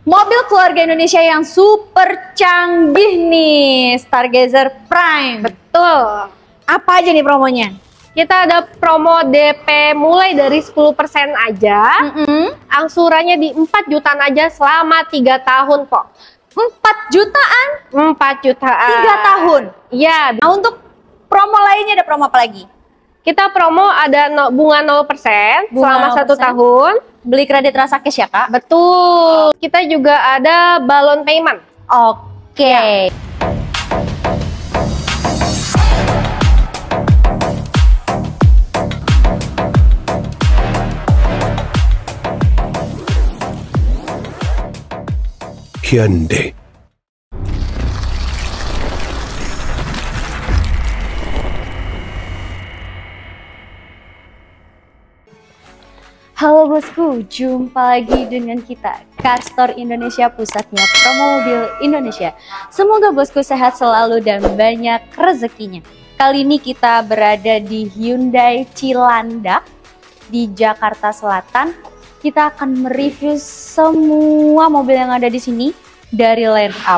Mobil keluarga Indonesia yang super canggih nih, Stargazer Prime. Betul. Apa aja nih promonya? Kita ada promo DP mulai dari 10% aja. Angsurannya di 4 jutaan aja selama 3 tahun kok. 4 jutaan? 4 jutaan. 3 tahun? Iya. Nah, untuk promo lainnya ada promo apa lagi? Kita promo ada bunga 0% selama 1 tahun. Beli kredit rasa cash ya, Kak? Betul. Kita juga ada balon payment. Oke. Ya. Hyundai. Halo bosku, jumpa lagi dengan kita, Car Store Indonesia, pusatnya promo mobil Indonesia. Semoga bosku sehat selalu dan banyak rezekinya. Kali ini kita berada di Hyundai Cilandak di Jakarta Selatan. Kita akan mereview semua mobil yang ada di sini dari line up.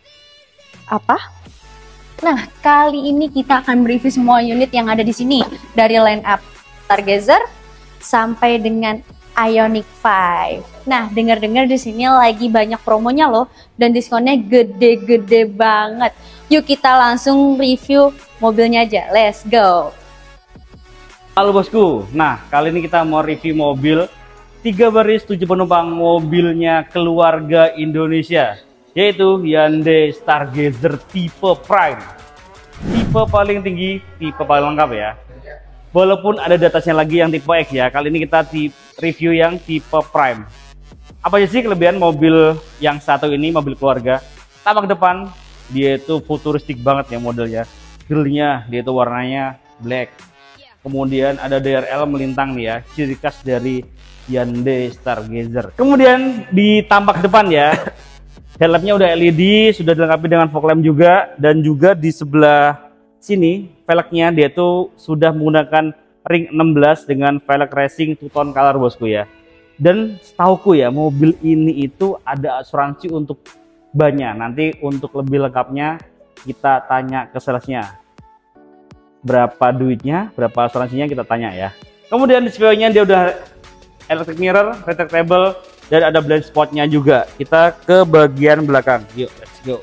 Apa? Nah, kali ini kita akan mereview semua unit yang ada di sini dari line up Stargazer sampai dengan Ioniq 5. Nah, dengar-dengar di sini lagi banyak promonya loh dan diskonnya gede-gede banget. Yuk kita langsung review mobilnya aja. Let's go. Halo bosku. Nah, kali ini kita mau review mobil 3 baris 7 penumpang mobilnya keluarga Indonesia, yaitu Hyundai Stargazer tipe Prime. Tipe paling tinggi, tipe paling lengkap ya. Walaupun ada di atasnya lagi yang tipe X ya, kali ini kita review yang tipe Prime. Apa aja sih kelebihan mobil yang satu ini, mobil keluarga? Tampak depan, dia itu futuristik banget ya modelnya. Grillnya, dia itu warnanya black. Kemudian ada DRL melintang nih ya, ciri khas dari Hyundai Stargazer. Kemudian di tampak depan ya, headlampnya udah LED, sudah dilengkapi dengan fog lamp juga, dan juga di sebelah sini velgnya dia tuh sudah menggunakan ring 16 dengan velg racing two tone color bosku ya. Dan setauku ya, mobil ini itu ada asuransi untuk bannya. Nanti untuk lebih lengkapnya kita tanya ke salesnya berapa duitnya, berapa asuransinya, kita tanya ya. Kemudian di spionnya dia udah electric mirror, retractable, dan ada blind spotnya juga. Kita ke bagian belakang, yuk let's go.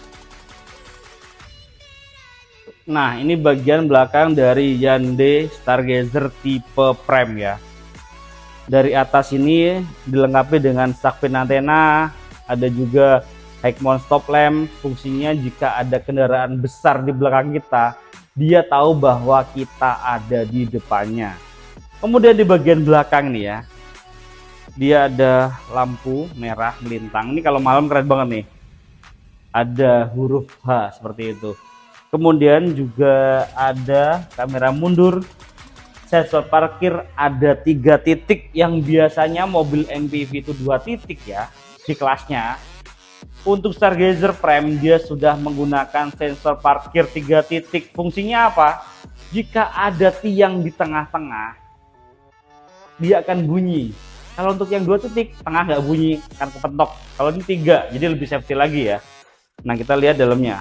Nah, ini bagian belakang dari Hyundai Stargazer tipe Prime ya. Dari atas ini dilengkapi dengan sak fin antena, ada juga high mount stop lamp. Fungsinya jika ada kendaraan besar di belakang kita, dia tahu bahwa kita ada di depannya. Kemudian di bagian belakang nih ya, dia ada lampu merah melintang. Ini kalau malam keren banget nih. Ada huruf H seperti itu. Kemudian juga ada kamera mundur, sensor parkir ada 3 titik yang biasanya mobil MPV itu 2 titik ya di kelasnya. Untuk Stargazer Prime dia sudah menggunakan sensor parkir 3 titik. Fungsinya apa? Jika ada tiang di tengah-tengah, dia akan bunyi. Kalau untuk yang 2 titik, tengah nggak bunyi, akan kepentok. Kalau ini 3, jadi lebih safety lagi ya. Nah, kita lihat dalamnya.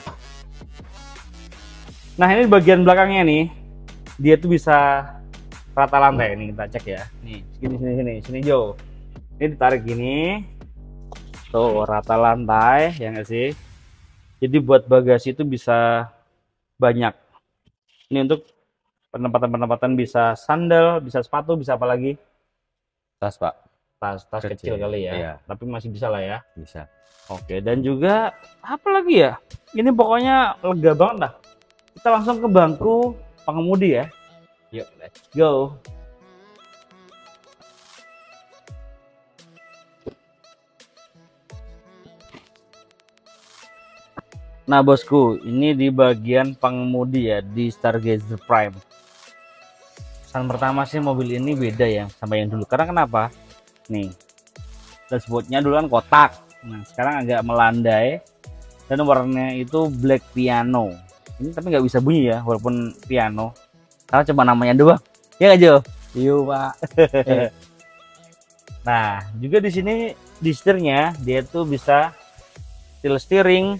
Nah, ini bagian belakangnya nih, dia tuh bisa rata lantai. Nih kita cek ya. Nih, sini jauh. Ini ditarik gini, tuh rata lantai ya nggak sih? Jadi buat bagasi itu bisa banyak. Ini untuk penempatan bisa sandal, bisa sepatu, bisa apa lagi? Tas pak, Tas kecil kali ya, iya. Tapi masih bisa lah ya. Bisa. Oke, dan juga apa lagi ya? Ini pokoknya lega banget lah. Kita langsung ke bangku pengemudi ya. Yuk, let's go. Nah bosku, ini di bagian pengemudi ya di Stargazer Prime. Kesan pertama sih mobil ini beda ya sama yang dulu. Karena kenapa? Nih, dashboardnya dulu kan kotak. Nah sekarang agak melandai dan warnanya itu black piano. Ini tapi nggak bisa bunyi ya walaupun piano, karena cuma namanya doang. Ya nggak Jo? Iya pak. Nah juga di sini di setirnya dia tuh bisa tilt steering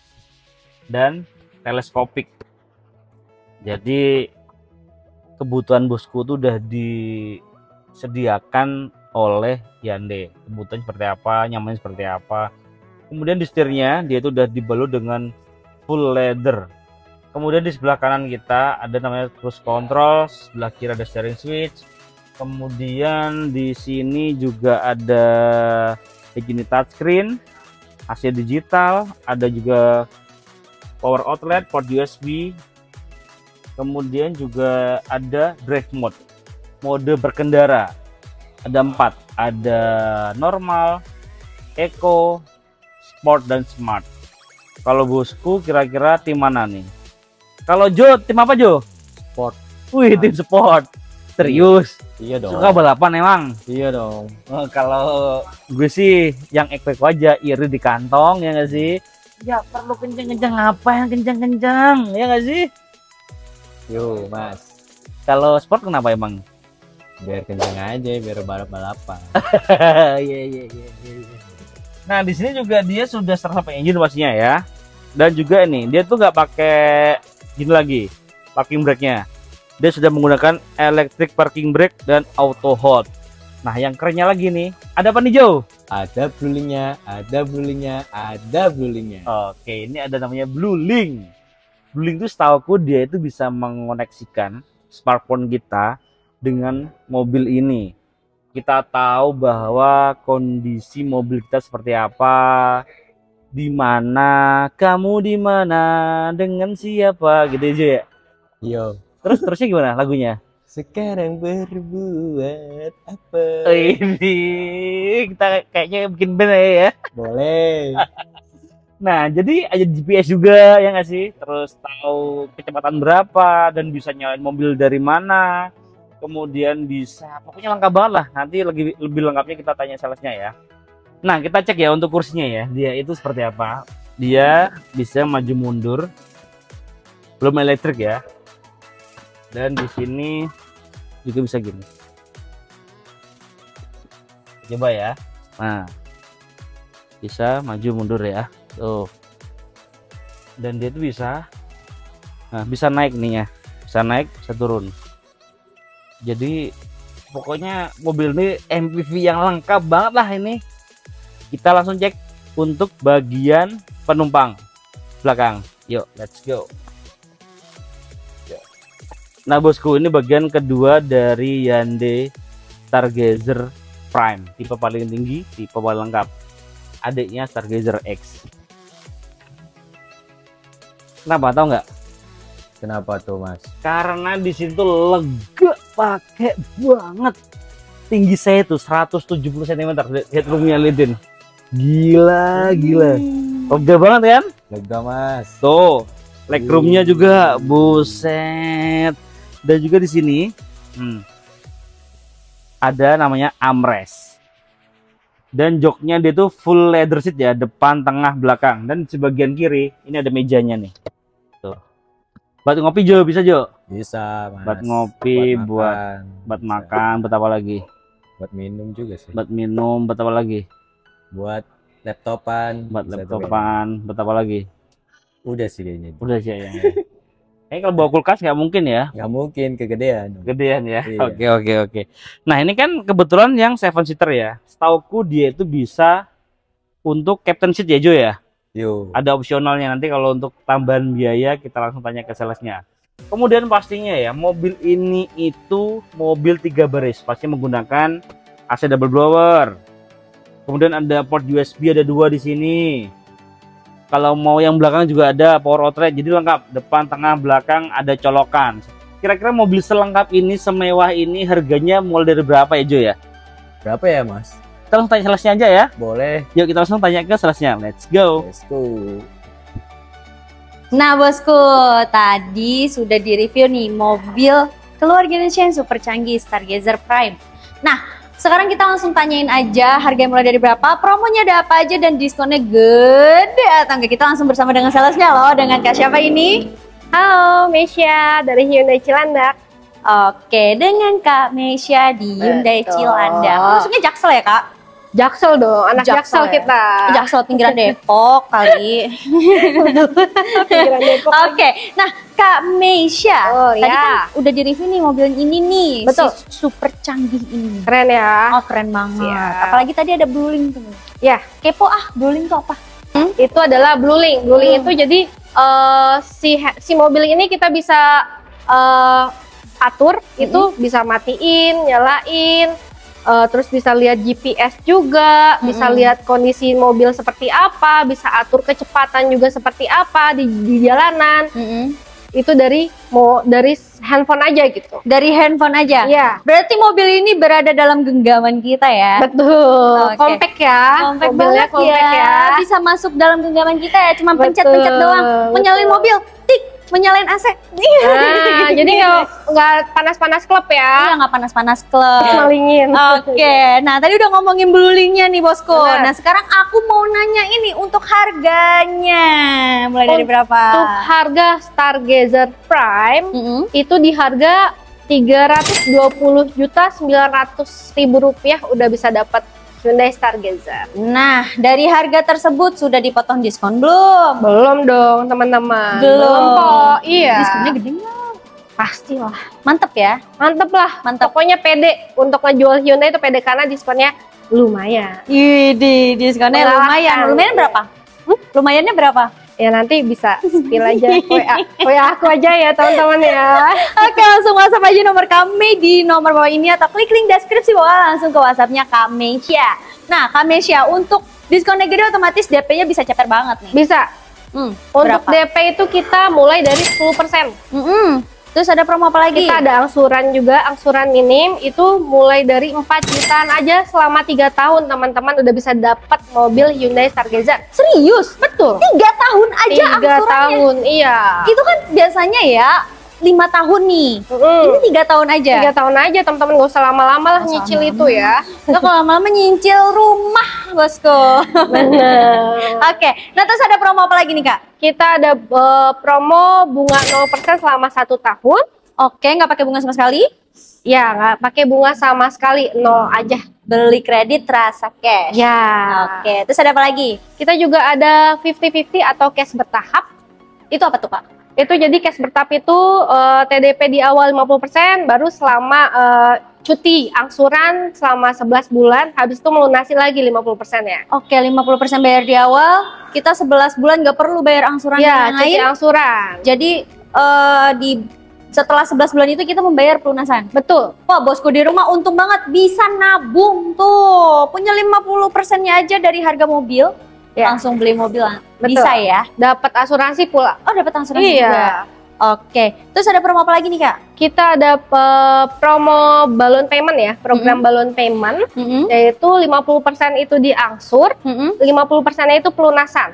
dan teleskopik. Jadi kebutuhan bosku tuh udah disediakan oleh Hyundai. Kebutuhan seperti apa, nyamannya seperti apa. Kemudian di setirnya dia tuh udah dibalut dengan full leather. Kemudian di sebelah kanan kita ada namanya cruise control, sebelah kiri ada steering switch. Kemudian di sini juga ada begini touchscreen, AC digital, ada juga power outlet, port USB. Kemudian juga ada drive mode berkendara. Ada 4, ada normal, eco, sport dan smart. Kalau bosku kira-kira tim mana nih? Kalau Jo, tim apa Jo? Sport. Wih, tim sport. Serius? Iya dong. Suka balapan emang? Iya dong. Oh, kalau gue sih yang eco aja, iri di kantong ya nggak sih? Ya perlu kenceng-kenceng, apa yang kenceng-kenceng ya nggak sih? Yo mas. Kalau sport kenapa emang? Biar kenceng aja, biar balap-balapan. Iya. Nah di sini juga dia sudah 100 engine pastinya ya. Dan juga ini dia tuh nggak pakai gini lagi parking brake-nya. Dia sudah menggunakan electric parking brake dan auto hold. Nah yang kerennya lagi nih, ada apa nih Jo? Ada blue-link-nya, ada blue-link-nya, ada blue-link-nya. Oke, ini ada namanya Blue Link. Blue Link itu setauku dia itu bisa mengoneksikan smartphone kita dengan mobil ini. Kita tahu bahwa kondisi mobil kita seperti apa, di mana, kamu di mana, dengan siapa, gitu aja ya. Yo. Terusnya gimana lagunya? Sekarang berbuat apa? Ini kita kayaknya bikin band ya. Boleh. Nah, jadi ada GPS juga ya nggak sih? Terus tahu kecepatan berapa dan bisa nyalain mobil dari mana. Kemudian bisa, pokoknya lengkap banget lah. Nanti lebih lengkapnya kita tanya salesnya ya. Nah, kita cek ya untuk kursinya ya. Dia itu seperti apa? Dia bisa maju mundur. Belum elektrik ya. Dan di sini juga bisa gini. Coba ya. Nah, bisa maju mundur ya. Tuh. Dan dia tuh bisa, nah bisa naik nih ya. Bisa naik, bisa turun. Jadi pokoknya mobil ini MPV yang lengkap banget lah ini. Kita langsung cek untuk bagian penumpang belakang. Yuk, let's go. Nah bosku, ini bagian kedua dari Hyundai Stargazer Prime, tipe paling tinggi, tipe paling lengkap. Adiknya Stargazer X. Kenapa, tahu nggak? Kenapa tuh mas? Karena di situ lega pakai banget. Tinggi saya tuh 170 cm headroomnya Lidin. Gila. Lega banget kan? Lega mas. Tuh, legroomnya juga, buset. Dan juga di sini ada namanya armrest. Dan joknya dia tuh full leather seat ya, depan, tengah, belakang. Dan di sebagian kiri ini ada mejanya nih. Tuh. Buat ngopi Jo, bisa Jo? Bisa mas. Buat ngopi, buat makan, buat apa lagi? Buat minum juga sih. Buat minum, buat apa lagi? Buat laptopan. Buat laptopan, buat apa lagi? Udah sih kayaknya. Udah sih ya. Kalau bawa kulkas nggak mungkin ya? Nggak mungkin, kegedean. Gedean ya. Iya. Oke. Nah ini kan kebetulan yang 7 seater ya. Setauku dia itu bisa untuk captain seat ya Jo ya. Yo. Ada opsionalnya, nanti kalau untuk tambahan biaya kita langsung tanya ke salesnya. Kemudian pastinya ya, mobil ini itu mobil 3 baris, pasti menggunakan AC double blower. Kemudian ada port USB, ada 2 di sini. Kalau mau yang belakang juga ada power outlet, jadi lengkap, depan, tengah, belakang ada colokan. Kira-kira mobil selengkap ini, semewah ini harganya mulai dari berapa ya Jo ya? Berapa ya mas? Kita langsung tanya salesnya aja ya. Boleh. Yuk kita langsung tanya ke salesnya. Let's go. Let's go. Nah bosku, tadi sudah direview nih mobil keluarga Indonesia yang super canggih Stargazer Prime. Nah, sekarang kita langsung tanyain aja harga mulai dari berapa, promonya ada apa aja, dan diskonnya gede atau enggak. Kita langsung bersama dengan salesnya loh, dengan Kak siapa ini? Halo, Mesya dari Hyundai Cilandak. Oke, dengan Kak Mesya di Hyundai Betul. Cilandak. Maksudnya Jaksel ya Kak? Jaksel dong, anak Jaksel ya? kita. Jaksel pinggiran Depok kali. Pinggiran Depok. Oke, nah Kak Meisha, Oh, tadi ya. kan udah di-review nih mobil ini nih, Betul. si super canggih ini. Keren ya. Oh keren banget. Siap. Apalagi tadi ada Blueling tuh. Ya, Kepo Blueling tuh apa? itu adalah Blueling. Blueling itu jadi si mobil ini kita bisa atur, itu bisa matiin, nyalain, terus bisa lihat GPS juga, bisa lihat kondisi mobil seperti apa, bisa atur kecepatan juga seperti apa di jalanan. Itu dari handphone aja gitu. Dari handphone aja? Iya. Berarti mobil ini berada dalam genggaman kita ya? Betul. Oke. Compact ya. Compact Mobilnya banget compact ya. Bisa masuk dalam genggaman kita ya, cuma Betul, pencet-pencet doang. Menyalain betul. mobil, tik, menyalain AC. Nah, jadi nggak panas-panas klub Iya, ya. nggak panas-panas klub. Malingin. Oke, nah tadi udah ngomongin Bluelingnya nih bosku. Benar. Nah sekarang aku mau nanya ini untuk harganya, mulai dari berapa? Untuk harga Stargazer Prime itu di harga 320.900.000 rupiah udah bisa dapat Hyundai Stargazer. Nah dari harga tersebut sudah dipotong diskon belum? Belum dong teman-teman. Belum. kok. Iya. Diskonnya gede nggak? Pastilah. Mantep ya? Mantep lah. Mantap. Pokoknya pede untuk ngejual Hyundai itu pede karena diskonnya lumayan. Widih, diskonnya Mengalahkan. lumayan. Lumayan berapa? Lumayannya berapa? Ya nanti bisa spill aja WA aku aja ya teman-teman ya. Oke, langsung WhatsApp aja nomor kami di nomor bawah ini atau klik link deskripsi bawah langsung ke WhatsAppnya Kak Meisha. Nah, Kak Meisha, untuk diskonnya gede otomatis DP-nya bisa ceper banget nih. Bisa. Untuk Berapa? DP itu kita mulai dari 10%. Terus ada promo apa lagi? Kita ada angsuran juga, angsuran minim itu mulai dari 4 jutaan aja selama 3 tahun teman-teman udah bisa dapat mobil Hyundai Stargazer. Serius? Betul. 3 tahun aja 3 angsurannya. tahun, iya. Itu kan biasanya ya 5 tahun nih. Ini 3 tahun aja. 3 tahun aja teman-teman, gak usah lama-lama lah Nggak usah nyicil lama-lama. itu ya. Nah, kalau lama-lama nyicil rumah, bosku. Bener. Oke, nah terus ada promo apa lagi nih Kak? Kita ada promo bunga 0% selama 1 tahun. Oke, nggak pakai bunga sama sekali. Ya, nggak pakai bunga sama sekali, 0 aja. Beli kredit rasa cash. Ya. Oke, terus ada apa lagi? Kita juga ada 50-50 atau cash bertahap. Itu apa tuh Kak? Itu jadi cash bertahap itu TDP di awal 50%, baru selama cuti angsuran selama 11 bulan, habis itu melunasi lagi 50% ya. Oke, 50% bayar di awal, kita 11 bulan nggak perlu bayar angsuran Ya, yang cuti lain. angsuran. Jadi setelah 11 bulan itu kita membayar pelunasan. Betul. Wah, bosku di rumah untung banget bisa nabung tuh. Punya 50%-nya aja dari harga mobil. Ya. Langsung beli mobil. Betul. Bisa ya? Dapat asuransi pula. Oh, dapat asuransi Iya. juga. Oke. Terus ada promo apa lagi nih, Kak? Kita ada promo balloon payment ya, program balloon payment, yaitu 50% itu diangsur, 50%-nya itu pelunasan.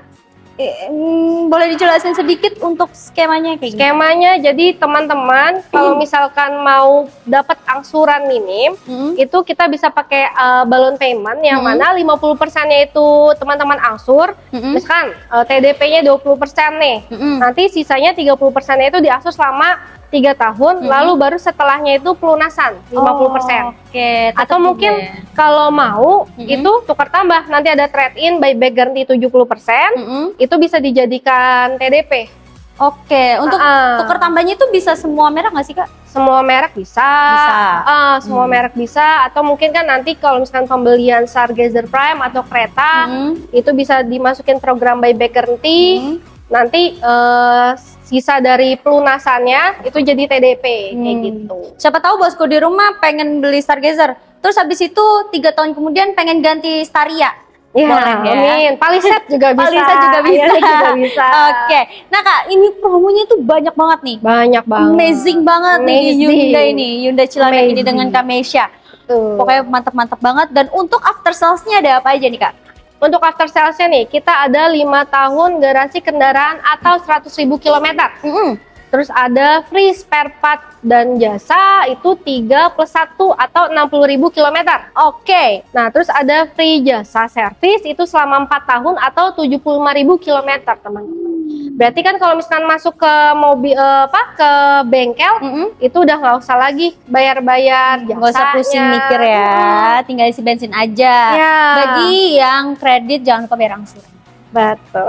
Boleh dijelasin sedikit untuk skemanya kayak gimana? Skemanya jadi teman-teman kalau misalkan mau dapat angsuran minim, itu kita bisa pakai balloon payment yang mana 50%-nya itu teman-teman angsur, misalkan TDP-nya 20% nih. Nanti sisanya 30%-nya itu diangsur selama 3 tahun, lalu baru setelahnya itu pelunasan 50%. Oke, Atau mungkin kalau mau itu tukar tambah, nanti ada trade-in buyback garansi 70%, itu bisa dijadikan TDP. Oke, untuk tukar tambahnya itu bisa semua merek nggak sih, Kak? Semua merek bisa. Semua merek bisa, atau mungkin kan nanti kalau misalkan pembelian Stargazer Prime atau kereta, itu bisa dimasukin program buyback garansi. Nanti sisa dari pelunasannya itu jadi TDP kayak gitu. Siapa tahu bosku di rumah pengen beli Stargazer, terus habis itu 3 tahun kemudian pengen ganti Staria. Ya, Boleh ya? amin. Palisade juga bisa. Palisade juga bisa. Iya, juga bisa. Oke, nah Kak, ini promonya tuh banyak banget nih. Banyak banget. Amazing banget nih di Amazing. Hyundai nih, Hyundai Cilandak ini Amazing. dengan Kak Meisha. Tuh. Pokoknya mantap-mantap banget. Dan untuk after sales-nya ada apa aja nih Kak? Untuk after sales-nya nih, kita ada 5 tahun garansi kendaraan atau 100.000 km. Terus ada free spare part dan jasa itu 3+1 atau 60.000 km. Oke. Nah, terus ada free jasa servis itu selama 4 tahun atau 75.000 km, teman-teman. Berarti kan kalau misalkan masuk ke mobil ke bengkel itu udah nggak usah lagi bayar-bayar jasanya. Nggak usah pusing mikir ya, tinggal isi bensin aja. Ya. Bagi yang kredit jangan lupa bayar angsuran. Betul.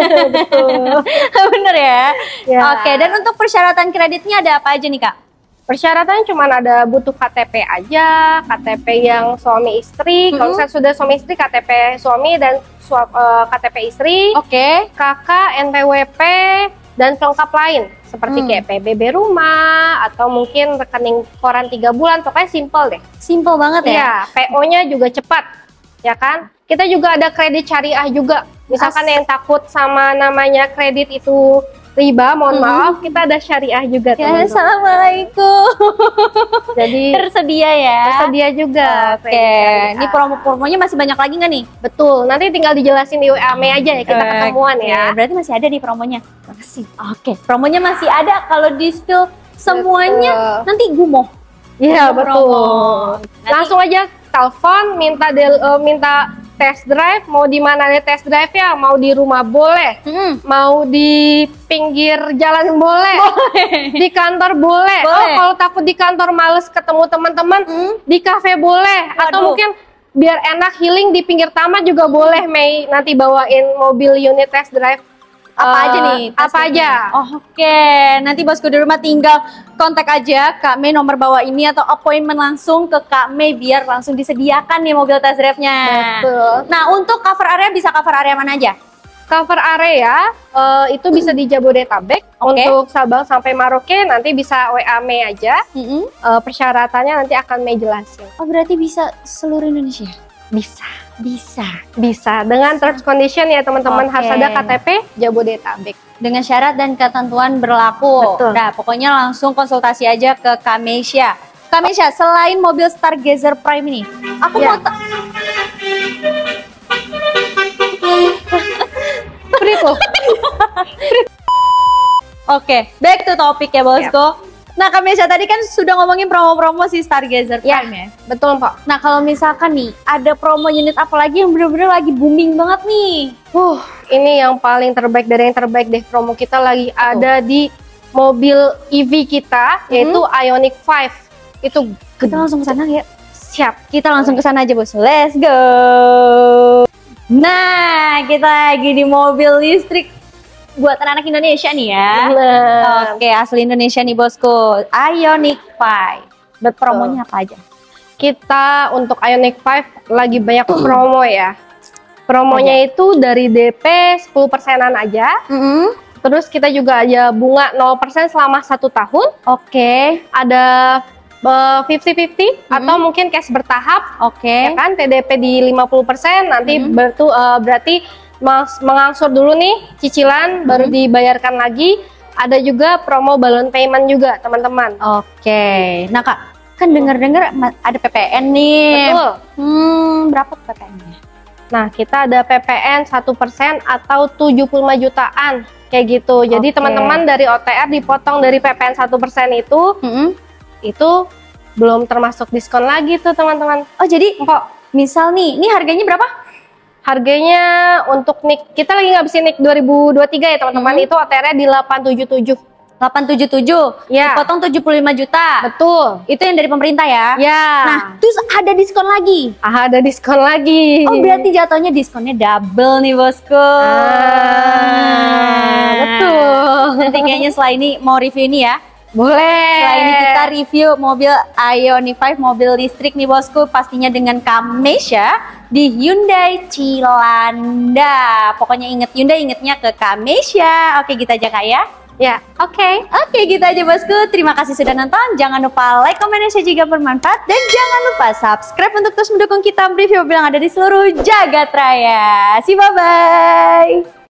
Bener ya? Ya. Oke, dan untuk persyaratan kreditnya ada apa aja nih Kak? Persyaratannya cuma ada butuh KTP aja, KTP yang suami istri. Kalau misalnya sudah suami istri, KTP suami dan KTP istri. Oke. KK, NPWP, dan pelengkap lain seperti kayak PBB rumah atau mungkin rekening koran 3 bulan. Pokoknya simple deh. Simple banget ya? Iya, PO-nya juga cepat, ya kan? Kita juga ada kredit syariah juga. Misalkan yang takut sama namanya kredit itu riba, mohon maaf, kita ada syariah juga. Ya, assalamualaikum. Jadi tersedia ya? tersedia juga. Oke, ini promo-promonya masih banyak lagi nggak nih? Betul, nanti tinggal dijelasin di WA Me aja ya, kita ketemuan ya. Berarti masih ada nih promonya? Masih. Oke, promonya masih ada. Kalau di spill semuanya nanti gumoh. Iya, Untuk betul. promo. Langsung aja telepon, minta test drive, mau di mana nih test drive ya? Mau di rumah boleh, mau di pinggir jalan boleh, di kantor boleh. Oh, kalau takut di kantor males ketemu teman-teman, di kafe boleh. Atau mungkin biar enak healing di pinggir taman juga boleh. Mei nanti bawain mobil unit test drive. Apa aja nih? Apa aja? Oh, oke, nanti bosku di rumah tinggal kontak aja Kak Mei nomor bawah ini atau appointment langsung ke Kak Mei biar langsung disediakan nih mobil test drive-nya. Betul. Nah, untuk cover area bisa cover area mana aja? Cover area itu bisa di Jabodetabek. Untuk Sabang sampai Merauke nanti bisa WA Me aja. Persyaratannya nanti akan Mei jelasin. Oh, berarti bisa seluruh Indonesia? Bisa dengan terms condition ya teman-teman. Harus ada KTP Jabodetabek dengan syarat dan ketentuan berlaku. Betul. Nah, pokoknya langsung konsultasi aja ke Kamesha. Kamesha, selain mobil Stargazer Prime ini, aku mau Oke, back to topic ya bosku. Nah, Kamesha tadi kan sudah ngomongin promo-promo si Stargazer Prime ya. Betul Pak. Nah, kalau misalkan nih ada promo unit apa lagi yang bener-bener lagi booming banget nih? Ini yang paling terbaik dari yang terbaik deh. Promo kita lagi ada di mobil EV kita, yaitu Ioniq 5. Itu Kita langsung ke sana ya. siap. Kita langsung ke sana aja bos. Let's go. Nah, kita lagi di mobil listrik buat anak-anak Indonesia nih ya. Oke, asli Indonesia nih bosku. Ioniq 5. Promonya apa aja? Kita untuk Ioniq 5 lagi banyak promo ya. Promonya itu dari DP 10%-an aja. Terus kita juga ada bunga 0% selama 1 tahun. Oke. Ada 50-50 atau mungkin cash bertahap. Ya kan, TDP di 50%, nanti berarti mengangsur dulu nih cicilan, baru dibayarkan lagi. Ada juga promo balloon payment juga teman-teman. Oke. Nah Kak, kan dengar-dengar ada PPN nih. Betul. Berapa PPN-nya? Nah, kita ada PPN 1% atau 75 jutaan kayak gitu. Jadi teman-teman dari OTR dipotong dari PPN 1% itu belum termasuk diskon lagi tuh teman-teman. Oh, jadi misal nih, ini harganya berapa? Harganya untuk NIK, kita lagi ngabisin NIK 2023 ya teman-teman, itu OTR-nya di 877. 877, ya. Dipotong 75 juta. Betul. Itu yang dari pemerintah ya? Ya. Nah, terus ada diskon lagi? Ada diskon lagi. Oh, berarti jatuhnya diskonnya double nih bosku. Betul. Nanti kayaknya setelah ini mau review ini ya. Boleh. Setelah ini kita review mobil Ioniq 5, mobil listrik nih bosku, pastinya dengan Kamesha di Hyundai Cilanda. Pokoknya inget Hyundai, ingetnya ke Kamesha. Oke, gitu aja Kak ya. Ya, oke. Oke, gitu aja bosku. Terima kasih sudah nonton. Jangan lupa like, komen, dan share jika bermanfaat. Dan jangan lupa subscribe untuk terus mendukung kita mereview mobil yang ada di seluruh jagat raya. See, bye-bye.